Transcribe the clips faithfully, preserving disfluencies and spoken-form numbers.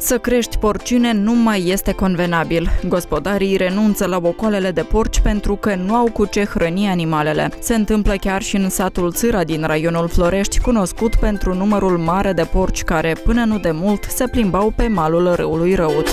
Să crești porcine nu mai este convenabil. Gospodarii renunță la ocoalele de porci pentru că nu au cu ce hrăni animalele. Se întâmplă chiar și în satul Țâra din raionul Florești, cunoscut pentru numărul mare de porci care, până nu de mult, se plimbau pe malul râului Răut.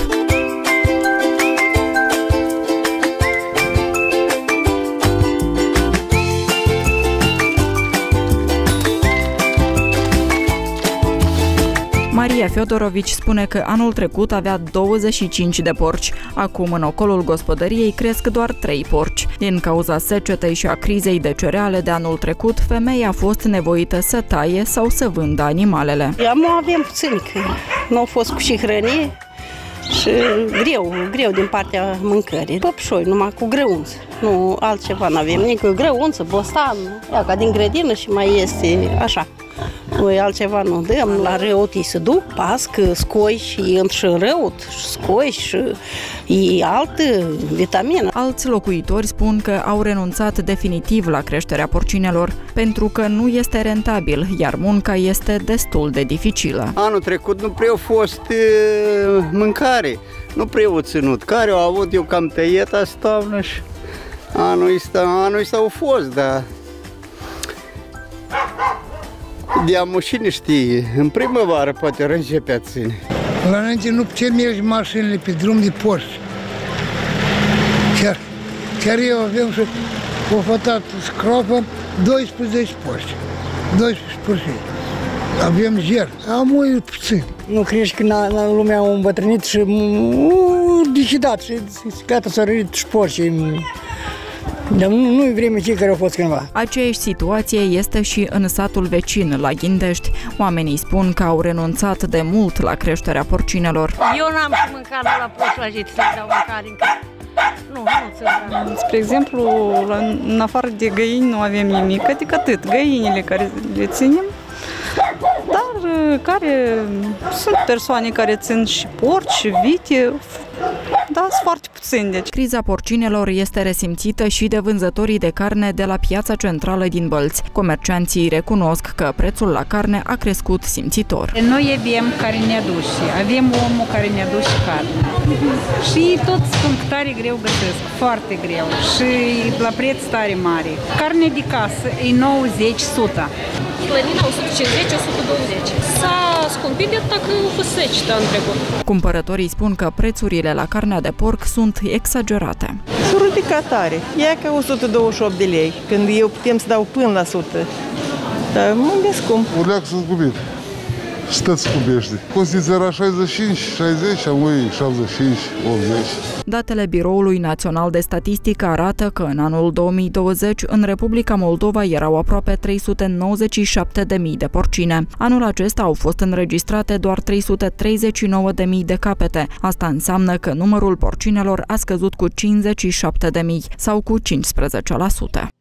Maria Fiodorovici spune că anul trecut avea douăzeci și cinci de porci. Acum, în ocolul gospodăriei, cresc doar trei porci. Din cauza secetei și a crizei de cereale de anul trecut, femeia a fost nevoită să taie sau să vândă animalele. Am avem puțin, că nu au fost cu și hrăni și greu, greu din partea mâncării. Păpșoi, numai cu grăunță. Nu altceva nu avem, nici cu grăunță, bostan, ia ca din grădină și mai este așa. Noi altceva nu dăm, la Răut îi se duc, pasc, scoi și într și Răut, scoi și e altă vitamină. Alți locuitori spun că au renunțat definitiv la creșterea porcinelor pentru că nu este rentabil, iar munca este destul de dificilă. Anul trecut nu prea a fost e, mâncare, nu prea au ținut. Care au avut eu cam tăiet asta și anul ăsta, anul ăsta au fost, dar de-am cine știe, în primăvară poate începe a ține. La înainte nu putem merge mașinile pe drum de porci. Chiar, chiar eu aveam și o fătat scropă doisprezece porci. doisprezece porci. Avem ger. Am mult puțin. Nu crești când lumea a îmbătrânit și decidat și gata s-a rărit și porcii. Dar nu, nu-i vreme cei care au fost cândva. Aceeași situație este și în satul vecin, la Ghindești. Oamenii spun că au renunțat de mult la creșterea porcinelor. Eu n-am și mâncare la porci, la jit, să dau mâncare încă. Nu, nu ți Spre exemplu, în afară de găini nu avem nimic, adică atât, găinile care le ținem, dar care sunt persoane care țin și porci, și vite, dar sunt foarte puțini. Deci. Criza porcinelor este resimțită și de vânzătorii de carne de la piața centrală din Bălți. Comercianții recunosc că prețul la carne a crescut simțitor. Noi avem care ne aduce, avem omul care ne aduce carne. Și tot sunt tare greu găsesc, foarte greu și la preț tare mare. Carne de casă e nouăzeci la sută. Slănina o sută cincizeci - o sută douăzeci. S-a scumpit de atât că a fost secetă în trecut. Cumpărătorii spun că prețurile la carnea de porc sunt exagerate. S-a ridicat tare. Ia că o sută douăzeci și opt de lei, când eu putem să dau până la o sută. Dar mă mi-e scump. Urleac să zgubit. Stăți scumpește. Considera șaizeci și cinci, șaizeci, am voi șaptezeci și cinci, optzeci. Datele Biroului Național de Statistică arată că în anul două mii douăzeci în Republica Moldova erau aproape trei sute nouăzeci și șapte de mii de porcine. Anul acesta au fost înregistrate doar trei sute treizeci și nouă de mii de capete. Asta înseamnă că numărul porcinelor a scăzut cu cincizeci și șapte de mii sau cu cincisprezece la sută.